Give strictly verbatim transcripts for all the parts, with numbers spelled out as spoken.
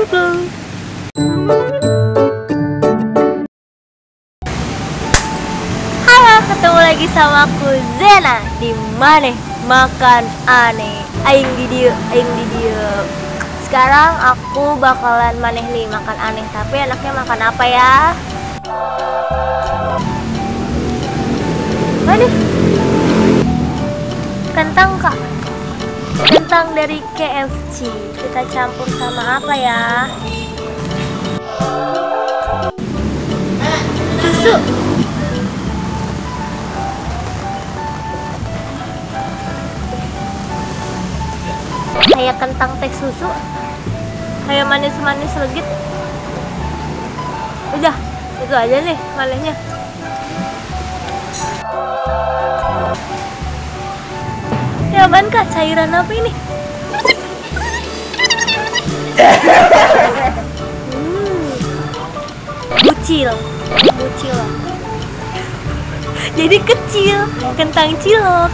Halo, ketemu lagi sama aku Zena di Maneh Makan Aneh. Aing di dieu, aing di dieu. Sekarang aku bakalan maneh nih makan aneh, tapi enaknya makan apa ya? Mana? Kentang, Kak. Kentang dari K F C. Kita campur sama apa ya? Susu. Kayak kentang teh susu. Kayak manis-manis legit. Udah, itu aja nih manehnya. Ya apaan, Kak? Cairan apa ini? hmm. Bucil. Bucil. Jadi kecil, kentang cilok.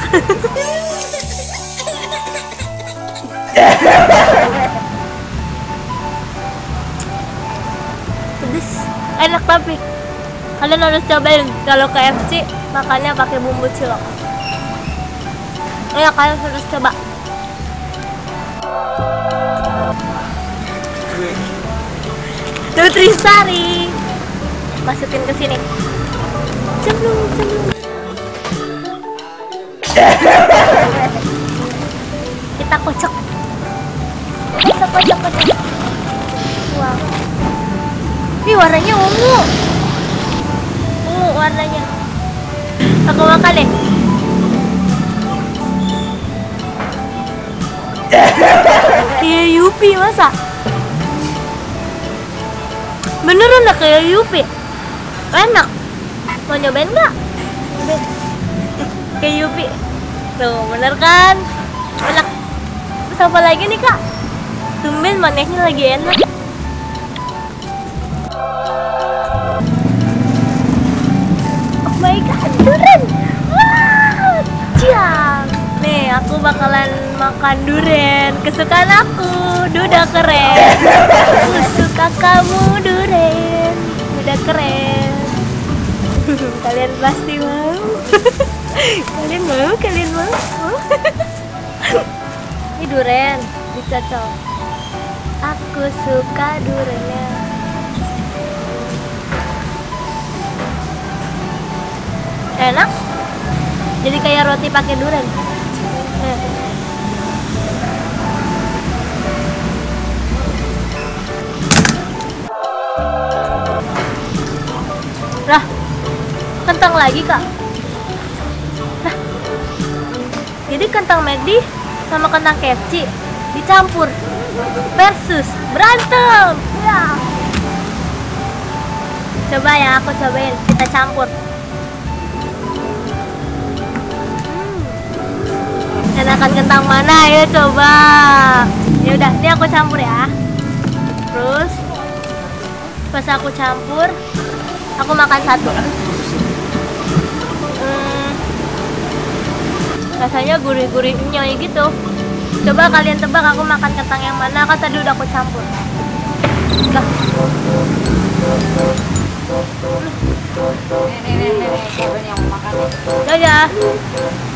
Pedes, enak tapi kalian harus cobain kalau K F C makannya pakai bumbu cilok. Ya kalian harus coba. Nutrisari, masukin ke sini. Cemplung, cemplung. Kita kocok. Kocok, kocok, kocok. Wow. Ih, warnanya ungu. Ungu warnanya. Aku makan deh. Kayak Yupi masa? Beneran dah kayak Yupi. Enak. Mau nyobain nggak? Nyobain. Kayak Yupi. Tuh, bener kan? Enak. Terus apa lagi nih, Kak? Tumben manehnya lagi enak. Oh my god, durian. Wow, ciam. Nih, aku bakalan makan durian kesukaan aku. Duda keren. Aku suka kamu durian. Duda keren. Kalian pasti mau. Kalian mau, kalian mau. Ini durian dicocol. Aku suka duriannya. Enak. Jadi kayak roti pakai durian. Lah, kentang lagi, Kak. Nah, jadi kentang McD sama kentang K F C dicampur versus berantem. Ya. Coba ya, aku cobain. Kita campur. Hmm. Enakan kentang mana? Ayo coba. Ya udah, ini aku campur ya. Terus pas aku campur, aku makan satu. Hmm, rasanya gurih-gurih nyoy gitu. Coba kalian tebak aku makan kentang yang mana? Kan tadi udah aku campur. Lah. Nih, nih, nih, nih, siapa yang mau makan nih? Ya.